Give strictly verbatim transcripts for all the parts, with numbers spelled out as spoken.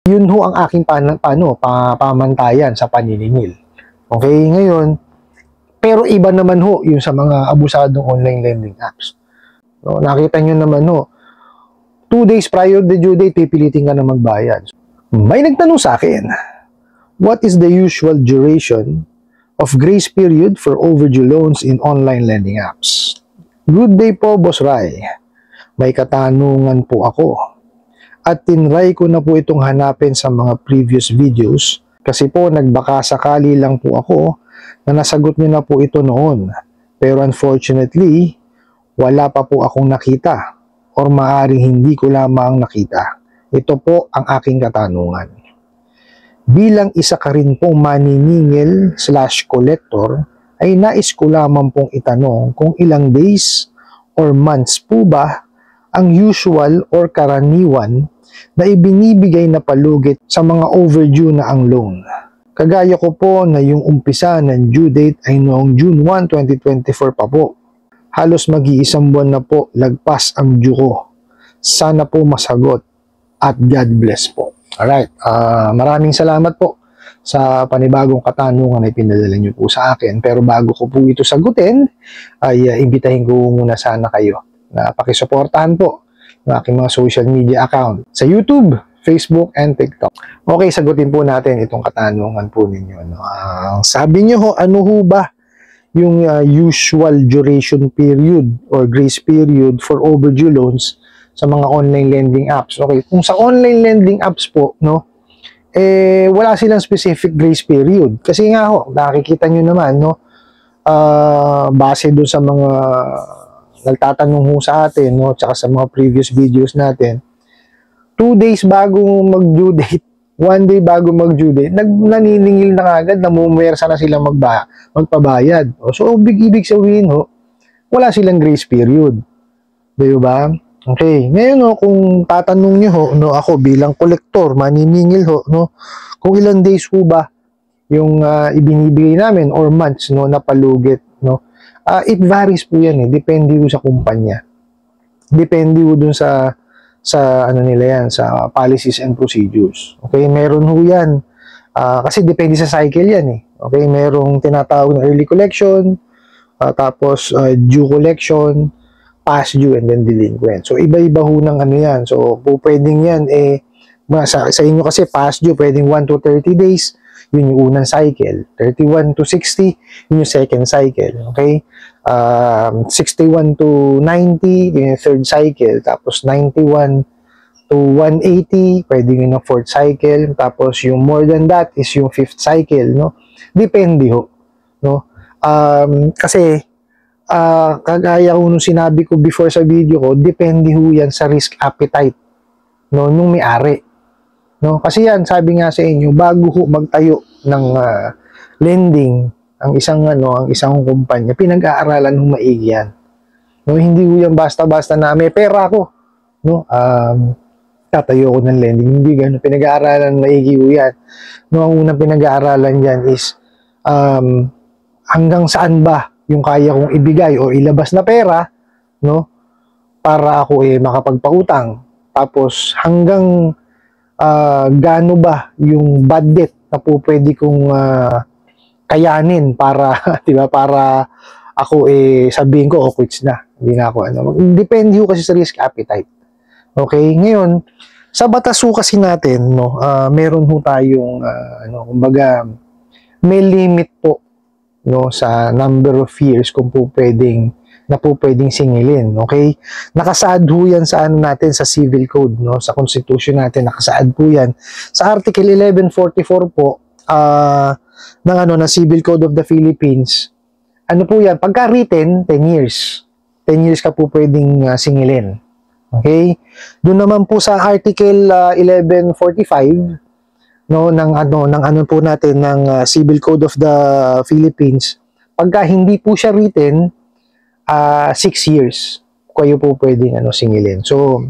Yun ho ang aking pan paano, pa pamantayan sa paniningil. Okay, ngayon, pero iba naman ho yung sa mga abusadong online lending apps. No, nakita nyo naman ho, two days prior the due date, pipilitin ka na magbayad. May nagtanong sa akin, what is the usual duration of grace period for overdue loans in online lending apps? Good day po, Boss Rai. May katanungan po ako. At tinry ko na po itong hanapin sa mga previous videos kasi po nagbaka sakali lang po ako na nasagot niyo na po ito noon. Pero unfortunately, wala pa po akong nakita or maaaring hindi ko lamang nakita. Ito po ang aking katanungan. Bilang isa ka rin pong maniningil slash collector, ay nais ko lamang pong itanong kung ilang days or months po ba ang usual or karaniwan na ibinibigay na palugit sa mga overdue na ang loan. Kagaya ko po na yung umpisa ng due date ay noong June first, twenty twenty-four pa po. Halos mag-iisang buwan na po lagpas ang due ko. Sana po masagot at God bless po. Alright, uh, maraming salamat po sa panibagong katanungan na pinadala niyo po sa akin. Pero bago ko po ito sagutin, ay uh, imbitahin ko muna sana kayo na pakisuportahan po ng aking mga social media account sa YouTube, Facebook, and TikTok. Okay, sagutin po natin itong katanungan po ninyo. No? Uh, sabi nyo ho, ano ho ba yung uh, usual duration period or grace period for overdue loans sa mga online lending apps? Okay, kung sa online lending apps po, no, eh, wala silang specific grace period. Kasi nga ho, nakikita nyo naman, no, uh, base doon sa mga nagtatanong ho sa atin, no, tsaka sa mga previous videos natin, two days bago mag-due date, one day bago mag-due date, nag naniningil na kagad, namumuwersa na silang magba magpabayad. So, ibig sabihin ho, wala silang grace period. Di ba? Okay. Ngayon ho, kung tatanong nyo ho, no, ako bilang kolektor, maniningil ho, no, kung ilang days ho ba yung uh, ibinibigay namin or months, no, na palugit, no, Uh, it varies po yan eh. Depende po sa kumpanya. Depende po dun sa sa ano nila yan, sa policies and procedures. Okay, meron ho yan. Uh, kasi depende sa cycle yan eh. Okay, merong tinatawag na early collection, uh, tapos uh, due collection, past due, and then delinquent. So, iba-iba ho ng ano yan. So, po pwedeng yan eh, sa, sa inyo kasi past due, pwedeng one to thirty days, yun yung unang cycle. thirty-one to sixty, yun yung second cycle. Okay? Um, sixty-one to ninety, yun yung third cycle. Tapos ninety-one to one eighty, pwede yun yung fourth cycle. Tapos yung more than that is yung fifth cycle. No? Depende ho. No? Um, kasi, uh, kagaya ko nung sinabi ko before sa video ko, depende ho yan sa risk appetite, no? Nung may-ari. No, kasi yan, sabi nga sa inyo, bago ho magtayo ng uh, lending ang isang ano, ang isang kumpanya, pinag-aaralan ng maigi yan. No, hindi ho yan basta-basta na may pera ako, no? Um, tatayo ko ng lending, hindi gano'n. Pinag-aaralan maigi ho yan. No, ang unang pinag-aaralan diyan is um, hanggang saan ba yung kaya kong ibigay o ilabas na pera, no? Para ako eh makapagpautang. Tapos hanggang Uh, gaano ba yung bad debt na po pwede kong uh, kayanin para, di ba, para ako eh sabihin ko, oh, quits na. Hindi na ako, ano. Depende ho kasi sa risk appetite. Okay? Ngayon, sa batas ho kasi natin, no, uh, meron ho tayong, uh, ano, kumbaga, may limit po, no, sa number of years kung po pwedeng na po pwedeng singilin, okay? Nakasaad po yan sa ano natin, sa civil code, no? Sa constitution natin, nakasaad po yan. Sa article eleven forty-four po, uh, ng ano, na Civil Code of the Philippines, ano po yan, pagka written, ten years. ten years ka po pwedeng uh, singilin. Okay? Doon naman po sa article uh, eleven forty-five, no, ng ano, ng ano po natin, ng uh, Civil Code of the Philippines, pagka hindi po siya written, Uh, six years kayo po pwedeng ano, singilin. So,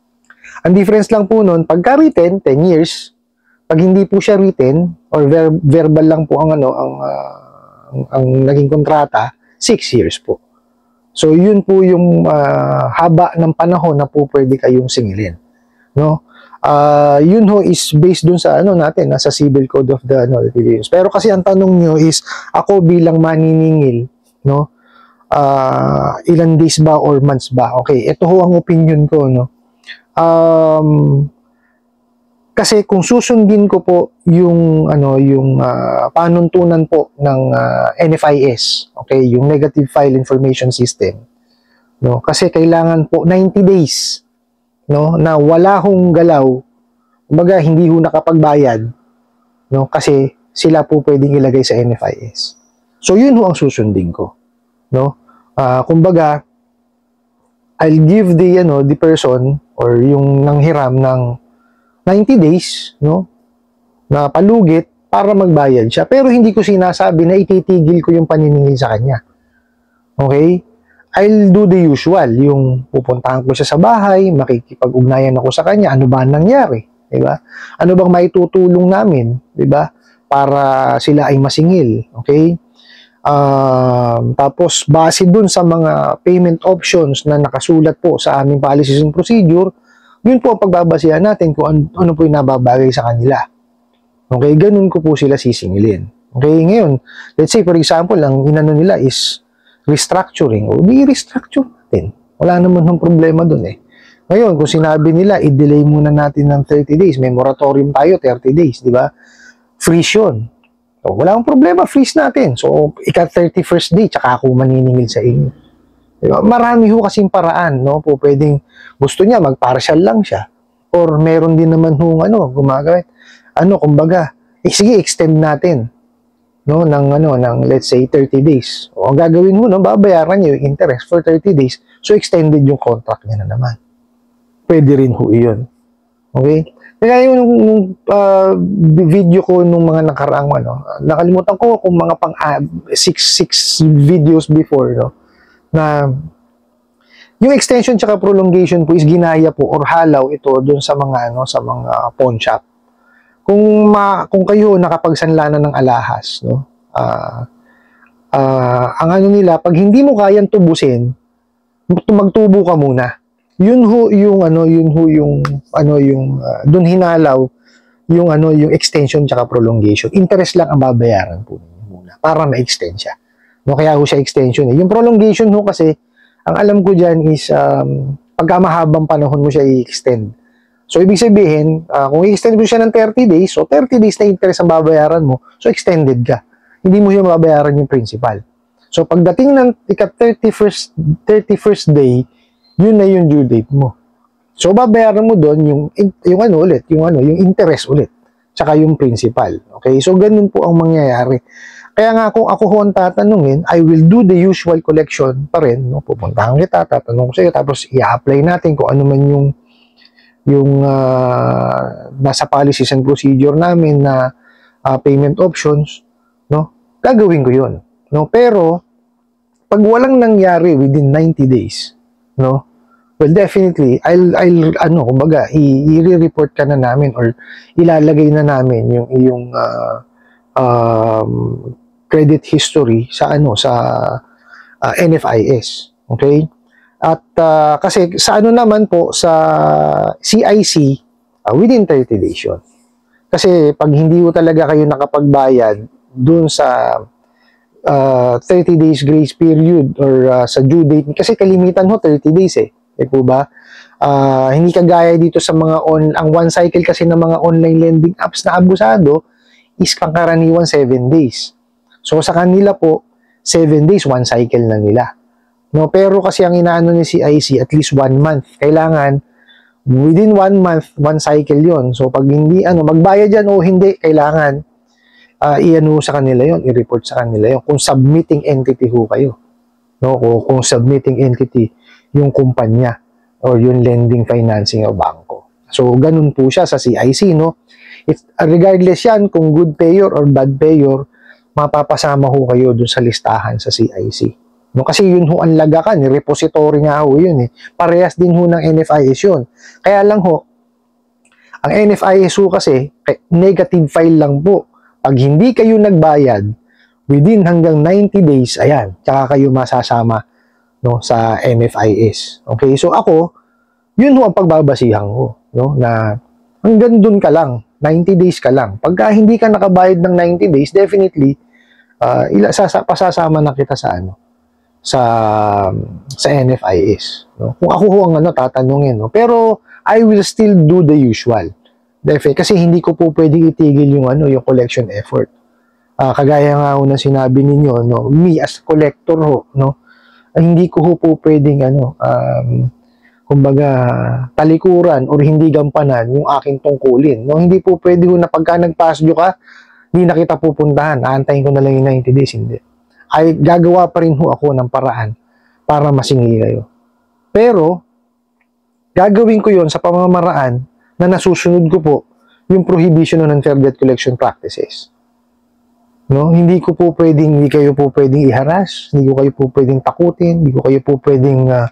ang difference lang po nun, pagka written, ten years. Pag hindi po siya written, or ver verbal lang po ang, ano, ang, uh, ang, ang naging kontrata, six years po. So, yun po yung uh, haba ng panahon na po pwede kayong singilin. No? Uh, yun ho is based dun sa ano natin, nasa Civil Code of the ano, Philippines. Pero kasi ang tanong nyo is, ako bilang maniningil, no? Uh, ilan days ba or months ba? Okay, ito ho ang opinion ko, no? Um, kasi kung susundin ko po yung ano yung uh, panuntunan po ng uh, N F I S, okay, yung Negative File Information System, no? Kasi kailangan po ninety days, no, na wala hong galaw, kumbaga hindi ho nakapagbayad, no, kasi sila po pwedeng ilagay sa N F I S. So yun ho ang susundin ko, no? Uh, kumbaga I'll give the ano the person or yung nanghiram ng ninety days, no, na palugit para magbayad siya. Pero hindi ko sinasabi na ititigil ko yung paniningil sa kanya. Okay? I'll do the usual, yung pupuntahan ko siya sa bahay, makikipag-ugnayan ako sa kanya, ano ba nangyari, 'di ba? Ano bang maitutulong namin, 'di ba? Para sila ay masingil, okay? Um, tapos base dun sa mga payment options na nakasulat po sa aming policies and procedure, yun po ang pagbabasihan natin kung ano, ano po yung nababagay sa kanila. Okay, ganun ko po sila sisingilin. Okay, ngayon, let's say for example, ang inano nila is restructuring, o i-restructure natin. Wala naman ng problema dun eh. Ngayon, kung sinabi nila, i-delay muna natin ng thirty days, may moratorium tayo, thirty days, di ba? Freeze yun. So, wala akong problema, freeze natin. So, ika-thirty-first day, tsaka ako maniningil sa inyo. Diba? Marami ho kasing paraan, no? Po pwedeng gusto niya mag-partial lang siya, or meron din naman ho ano, gumagawin. Ano, kumbaga, eh, sige, extend natin, no, ng ano, ng let's say thirty days. O ang gagawin mo, no, babayaran niyo yung interest for thirty days. So extended yung contract niya na naman. Pwede rin ho 'yun. Okay? Kaya yung uh, video ko nung mga nakaraang ano, nakalimutan ko kung mga pang uh, six six videos before, no, na yung extension tsaka prolongation po is ginaya po or halaw ito doon sa mga ano sa mga pawn shop. Kung ma, kung kayo nakapagsanla na ng alahas, no, uh, uh, ang ano nila, pag hindi mo kayang tubusin, magtubo ka muna. Yun ho yung ano, yun ho yung ano yung uh, doon hinalaw yung ano yung extension tsaka prolongation. Interest lang ang babayaran po ninyo muna para ma-extend siya. No, kaya ho siya extension eh. Yung prolongation ho kasi ang alam ko diyan is um, pagka mahabang panahon mo siya i-extend. So ibig sabihin, uh, kung i-extend mo siya ng thirty days, so thirty days na interest ang babayaran mo, so extended ka. Hindi mo siya mababayaran yung principal. So pagdating ng ika-thirty-first thirty-first day, yun na yung due date mo. So babayaran mo doon yung yung ano ulit, yung ano, yung interest ulit, tsaka yung principal. Okay? So ganun po ang mangyayari. Kaya nga kung ako ho ang tatanungin, I will do the usual collection pa rin, no? Pupuntahan kita, tatanong ko sa iyo, tapos i-apply natin kung ano man yung yung uh, nasa policies and procedure namin na uh, payment options, no? Gagawin ko 'yun, no? Pero pag walang nangyari within ninety days, no? Well, definitely I'll I'll ano, kumbaga i-report ka na namin or ilalagay na namin yung yung uh, um, credit history sa ano sa uh, N F I S, okay? At uh, kasi sa ano naman po sa C I C, uh, within thirty days yun. Kasi pag hindi mo talaga kayo nakapagbayad dun sa uh, thirty days grace period or uh, sa due date, kasi kalimitan ho thirty days eh. Eh po ba? Uh, hindi kagaya dito sa mga on, ang one cycle kasi ng mga online lending apps na abusado is pangkaraniwan seven days. So sa kanila po, seven days, one cycle na nila. No, pero kasi ang inaano ni C I C, at least one month. Kailangan, within one month, one cycle yon. So, pag hindi, ano, magbayad yan o hindi, kailangan, uh, i-ano sa kanila yon, i-report sa kanila yon. Kung submitting entity ho kayo. No, kung, kung submitting entity, yung kumpanya, or yung lending financing o bangko. So, ganun po siya sa C I C, no? If, regardless yan, kung good payer or bad payer, mapapasama ho kayo dun sa listahan sa C I C. No, kasi yun ho ang lagakan, repository nga ho yun eh. Parehas din ho ng N F I S yun. Kaya lang ho, ang N F I S ho kasi, negative file lang po. Pag hindi kayo nagbayad, within hanggang ninety days, ayan, tsaka kayo masasama, no, sa N F I S. Okay, so ako, yun ho ang pagbabasihan ko, no, na hanggang dun ka lang, ninety days ka lang. Pagka hindi ka nakabayad ng ninety days, definitely, uh, ila, sasa, pasasama na kita sa ano, sa sa N F I S. No? Kung ako ho ang ano, tatanungin. No? Pero, I will still do the usual. Definitely, kasi hindi ko po pwedeng itigil yung, ano, yung collection effort. Uh, kagaya nga ho na sinabi ninyo, no? Me as collector ho, no? Ay, hindi ko ho po pwedeng, ano, um, kumbaga, talikuran or hindi gampanan yung aking tungkulin. No? Hindi po pwede ho na pagka nag-pass due ka, hindi na kita pupuntahan. Aantayin ko na lang yung ninety days. Hindi. Ay, gagawa pa rin ho ako ng paraan para masingi kayo. Pero, gagawin ko yon sa pamamaraan na nasusunod ko po yung prohibition on unfair debt collection practices. No? Hindi ko po pwedeng, hindi kayo po pwedeng i-harass, hindi ko kayo po pwedeng takutin, hindi ko kayo po pwedeng uh,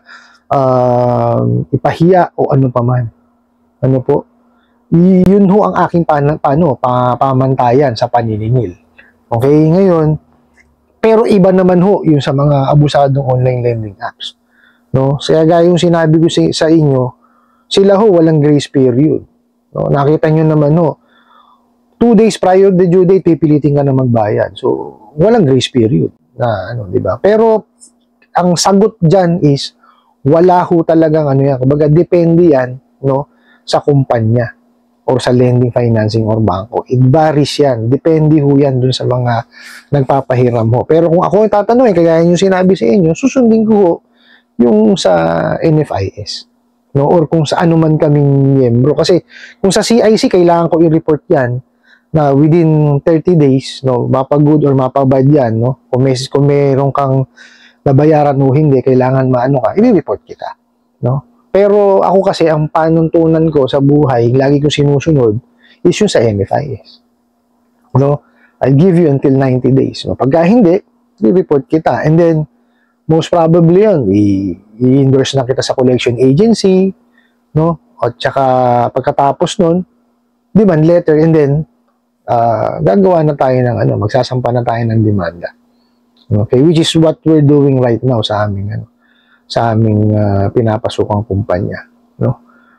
uh, ipahiya o ano pa man. Ano po? Y- yun ho ang aking pan- paano, pa pamantayan sa paniningil. Okay, ngayon, pero iba naman ho yung sa mga abusadong online lending apps. No? Kaya gaya yung sinabi ko sa, sa inyo, sila ho walang grace period. No? Nakita nyo naman ho, two days prior the due date, pipilitin ka na magbayad. So, walang grace period. Na, ano, di ba? Pero, ang sagot dyan is, wala ho talagang ano yan. Kumbaga, depende yan, no, sa kumpanya or sa lending, financing, or bangko. It varies yan. Depende ho yan dun sa mga nagpapahiram ho. Pero kung ako yung tatanungin, kagaya yung sinabi sa inyo, susundin ko ho yung sa N F I S. No? Or kung sa ano man kaming miyembro. Kasi kung sa C I C, kailangan ko i-report yan na within thirty days, no, mapag-good or mapabad yan, no? Kung, may, kung mayroon kang nabayaran o hindi, kailangan maano ka, i-report kita, no? Pero ako kasi, ang panuntunan ko sa buhay, lagi ko sinusunod, is yung sa N F I S. No? I'll give you until ninety days. No? Pagka hindi, i-report kita. And then, most probably yun, i-endorse na kita sa collection agency, no? At saka, pagkatapos nun, demand letter, and then, uh, gagawa na tayo ng, ano, magsasampa na tayo ng demanda. Okay? Which is what we're doing right now sa aming, ano, sa aming uh, pinapasukang kumpanya. No?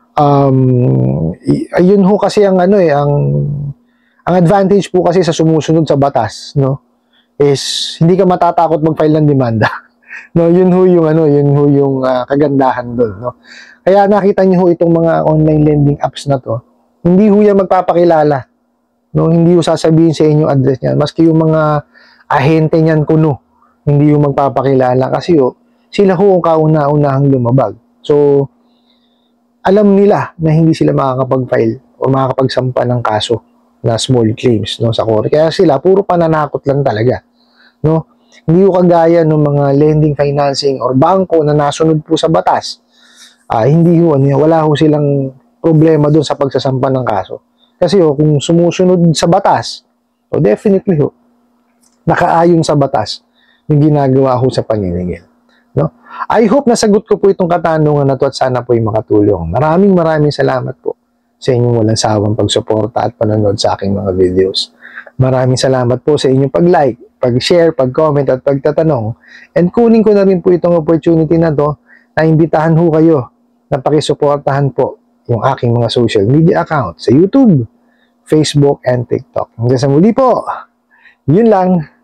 Um, ayun ho kasi ang, ano eh, ang, ang advantage po kasi sa sumusunod sa batas, no, is hindi ka matatakot mag-file ng demanda. No, yun ho yung ano, yun ho yung uh, kagandahan doon, no. Kaya nakita niyo ho itong mga online lending apps na to, hindi ho yan magpapakilala. No, hindi ho sasabihin sa inyo address niyan, maski yung mga ahente niyan kuno, hindi ho magpapakilala kasi ho, sila ho ang kauna-unahang lumabag. So, alam nila na hindi sila makakapag-file o makakapagsampa ng kaso na small claims, no, sa korte. Kaya sila puro pananakot lang talaga, no. Hindi ko kagaya ng mga lending, financing, or bangko na nasunod po sa batas. Ah, hindi ho, ano, wala ho silang problema doon sa pagsasampa ng kaso. Kasi ho, kung sumusunod sa batas, o definitely ho, nakaayon sa batas yung ginagawa ho sa paniningil. No? I hope nasagot ko po itong katanungan na to at sana po ay makatulong. Maraming maraming salamat po sa inyong walang sawang pagsuporta at panonood sa aking mga videos. Maraming salamat po sa inyong pag-like, pag-share, pag-comment at pagtatanong. And kunin ko na rin po itong opportunity na to na imbitahan ho kayo na pakisuportahan po yung aking mga social media account sa YouTube, Facebook, and TikTok. Hanggang sa muli po, yun lang.